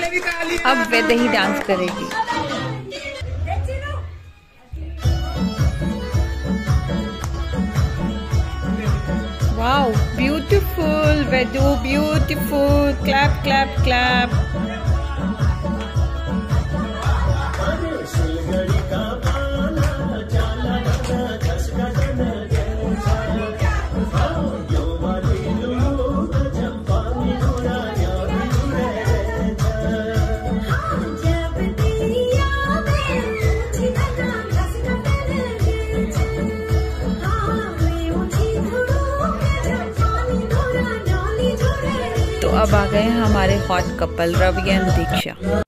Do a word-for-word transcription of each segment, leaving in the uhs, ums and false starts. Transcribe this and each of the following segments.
अब वैदेही डांस करेगी। Wow beautiful Vedu, beautiful. Clap clap clap. तो अब आ गए हैं हमारे hot couple Ravi and Diksha.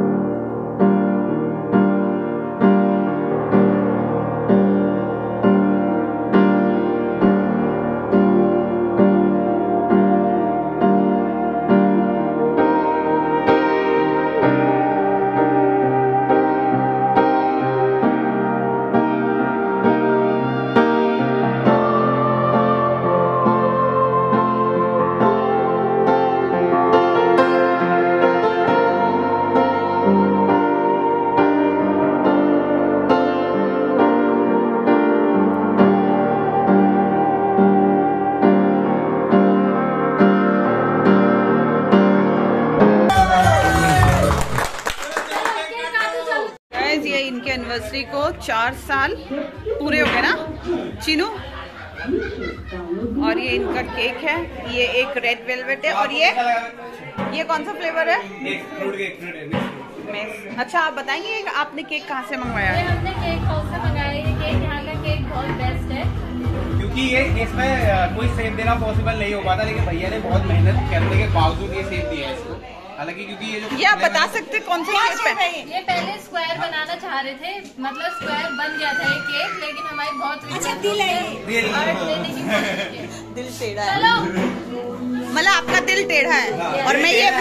ये इनके एनिवर्सरी को चार साल पूरे हो गए ना चीनू। और ये इनका केक है, ये एक रेड वेलवेट है और ये ये कौन सा फ्लेवर है? Fruit cake, fruit. अच्छा आप बताएंगे आपने केक कहाँ से मंगवाया है? हमने केक हाउस से मंगाया। ये केक यहाँ का केक बहुत बेस्ट है क्योंकि ये इसमें कोई सेब देना पॉसिबल नहीं हो पाता, लेकिन भैया ने बहुत मेहनत करने के बावजूद ये सेब दिया है इसको। हालांकि क्योंकि ये जो ये आप बता सकते कौन सा शेप है? ये पहले स्क्वायर बनाना चाह रहे थे, मतलब स्क्वायर बन गया था ये केक, लेकिन हमारी बहुत अच्छा दिल है, दिल दिल टेढ़ा है। मतलब आपका दिल टेढ़ा है और मैं ये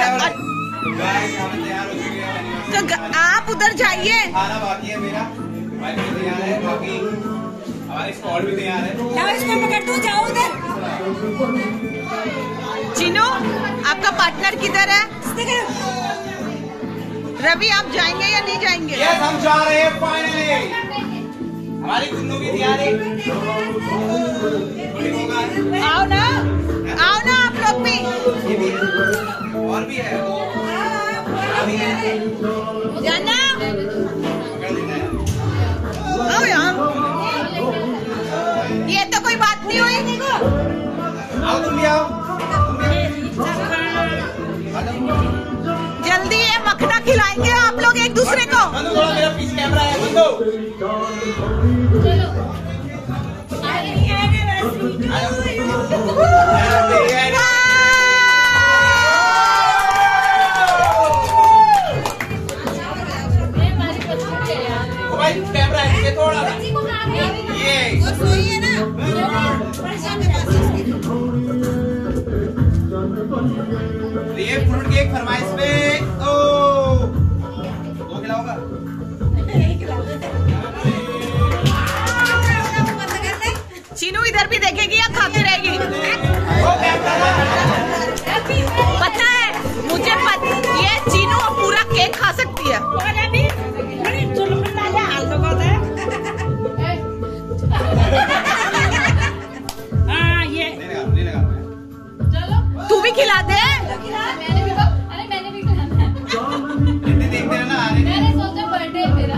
तो आप उधर जाइए। खाना बाकी है मेरा, भाई भी तैयार है, बाकी हमारे स्क्वाड भी तैयार है। इसको पकड़ दो, जाओ उधर। चीनू आपका पार्टनर किधर है? रवि आप जाएंगे या नहीं जाएंगे? यस हम जा रहे हैं फाइनली। हमारी गुन्नू भी तैयार है। आओ ना, आओ ना आप लोग भी। और भी है वो जाना। आओ यार, ये तो कोई बात नहीं हुई। आओ तुम भी आओ, जल्दी ये मखना खिलाएंगे आप लोग एक दूसरे को। थोड़ा मेरा पीछे कैमरा है, बंदो। भाई कैमरा है थोड़ा ये है ना। ये फ्रूट केक फरमाइश पे ओ दो खिलाऊंगा। चीनू इधर भी देखेगी या खाती रहेगी? पता है मुझे पता, ये चीनू पूरा केक खा सकती है। तू भी खिला दे। मैंने भी तो, अरे मैंने भी खाना है। देखते रहना, मैंने सोचा बर्थडे है मेरा।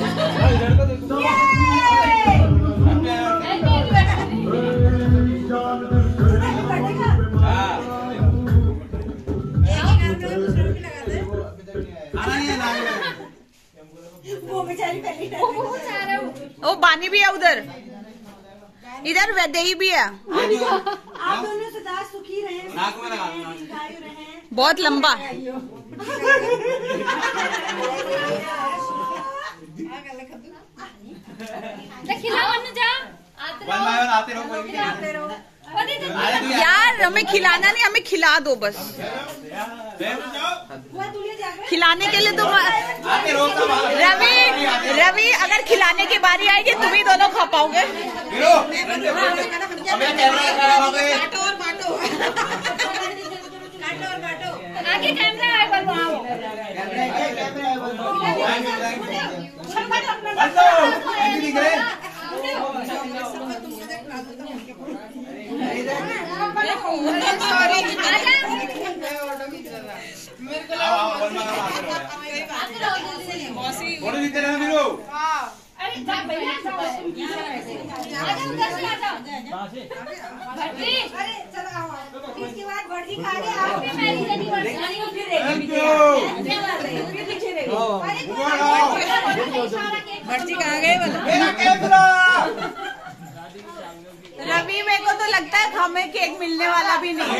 ओ बानी भी है उधर, इधर वैदेही भी है। आप दोनों सदा सुखी रहे, नाक में लगा दीर्घायु रहे। बहुत लंबा। आते रहो, यार हमें खिलाना नहीं, हमें खिला दो बस। खिलाने के लिए तो रवि रवि अगर खिलाने की बारी आएगी तुम ही दोनों खा पाओगे। आगे कैमरा है, इसके बाद भटजी खा गए भटजी कहाँ गए रवि, मेरे को तो लगता है हमें केक मिलने वाला भी नहीं।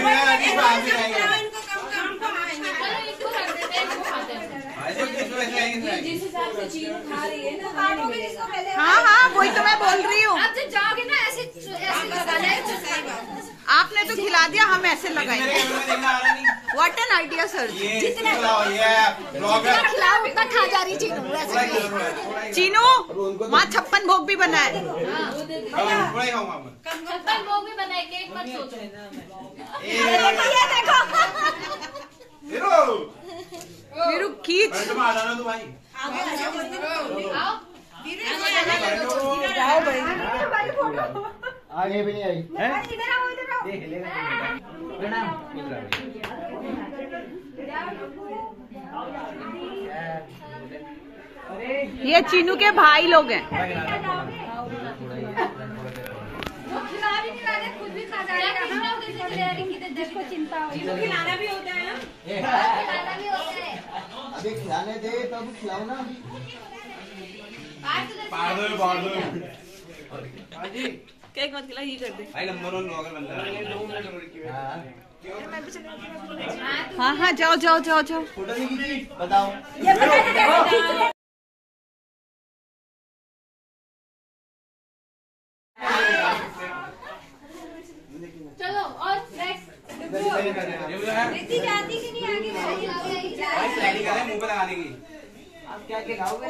जिस हिसाब से चीन खा रही है ना, हाँ हाँ वही तो मैं बोल रही हूँ। आप जब जाओगे ना ऐसे ऐसे लगाना है। आपने तो खिला दिया, हम ऐसे लगाएंगे। What an idea sir. जितना खिलाओ उतना खा जा रही चीनू। चीनू, वहाँ छप्पन भोग भी बना है। छप्पन भोग भी बनाए, केक मत सोचो। वीरू खींच। आओ आगे भी नहीं आई। इधर आओ इधर आओ। ये चीनू के भाई लोग हैं। खुद भी खा जाएगा। जिसको चिंता हो खिलाना भी होता है ना। खिलाना भी होता है। अभी खिलाने दे तब खिलाओ ना। केक मत खिला, ही कर दे। हाँ हाँ जाओ जाओ जाओ जाओ। फोटो नहीं खींची? बताओ। चलो और नेक्स्ट रिद्धि जाती कि नहीं आगे मुंह पे लगाने की। आप क्या क्या खाओगे?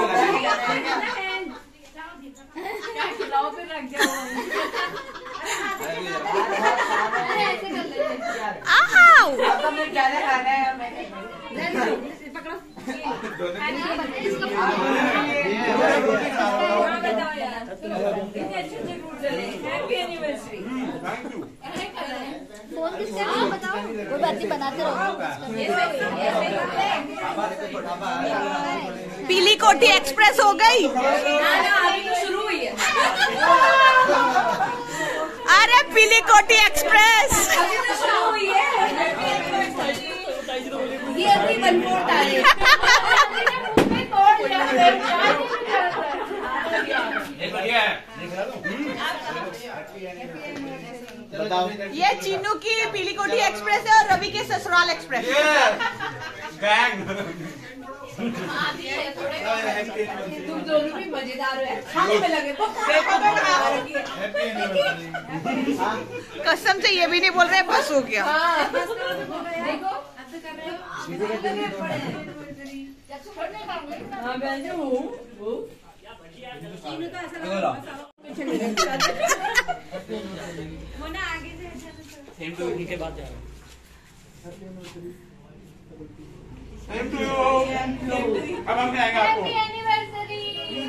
क्या खिलाओ फिर रख जाओ। ऐसे कर लेते। आओ। पकड़ो। फोन किससे आप बताओ। कोई बात नहीं, बनाते रहो। पीली कोठी एक्सप्रेस हो गई। अभी तो शुरू हुई है। अरे पीली कोठी एक्सप्रेस। अभी तो शुरू हुई है। ये अपनी वन फोर्थ आ रही है। बताओ। ये चीनू की पीली कोठी एक्सप्रेस है और रवि के ससुराल एक्सप्रेस। तुम दोनों भी मजेदार हो, खाने में लगे। कसम से ये भी नहीं बोल रहे, बस हो गया। देखो सेम टू यू के बाद जा रहा हूँ। Same to you. अब हम क्या आएंगे आपको? Happy anniversary.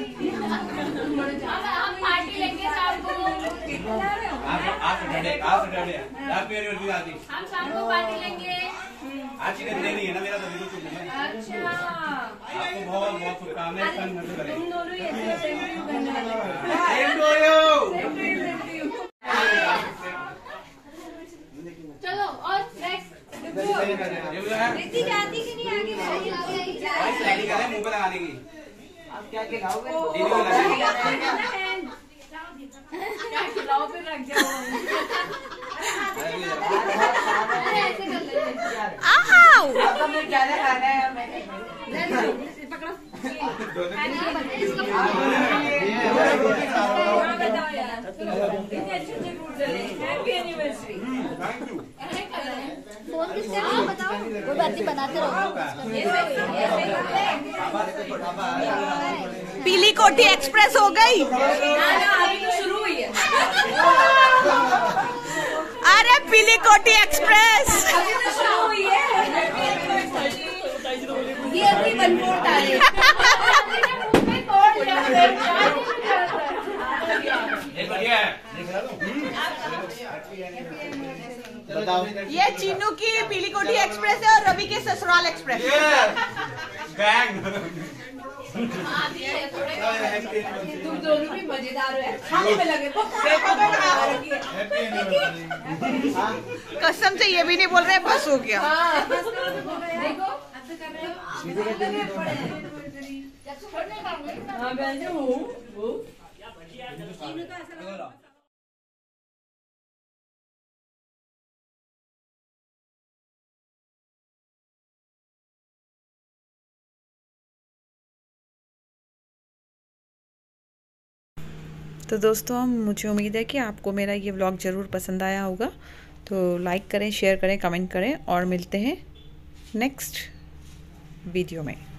हम पार्टी लेंगे शाम को। आप आप सैटरडे आप सैटरडे हैप्पी एनिवर्सरी आदि। हम शाम को पार्टी लेंगे। आज की दिन नहीं है ना मेरा, तभी तो चुप है। अच्छा, आपको बहुत बहुत शुभकामनाएं। सन मत करें। तुम दोनों ही ऐसे सेम टू यू करने वाले। Same to you. चलो और नेक्स्ट रिद्धि जाती कि नहीं आगे स्लाइडिंग कर रहे हैं मुंह पे लगाने की। आप क्या क्या खाओगे? दीदी को लगाने क्या खिलाओ फिर रख जाओ। ऐसे कर लेते। आओ। पकड़ो। बताओ यार, इतने अच्छे अच्छे फ्रूट चले। Happy anniversary. Thank you. Phone किससे आप बताओ। कोई बात नहीं, बनाते रहो। पीली कोठी एक्सप्रेस हो गई। अभी तो शुरू हुई है। अरे पीली कोठी एक्सप्रेस। अभी तो शुरू हुई है। ये अपनी वन फोर्थ आ रही है। ये चीनू की पीली कोठी एक्सप्रेस है और रवि के ससुराल एक्सप्रेस। तुम दोनों भी मजेदार हो, खाने में लगे कसम से ये भी नहीं बोल रहे बस हो गया। देखो हाँ वैसे हूँ वो तो दोस्तों मुझे उम्मीद है कि आपको मेरा ये व्लॉग ज़रूर पसंद आया होगा। तो लाइक करें, शेयर करें, कमेंट करें और मिलते हैं नेक्स्ट वीडियो में।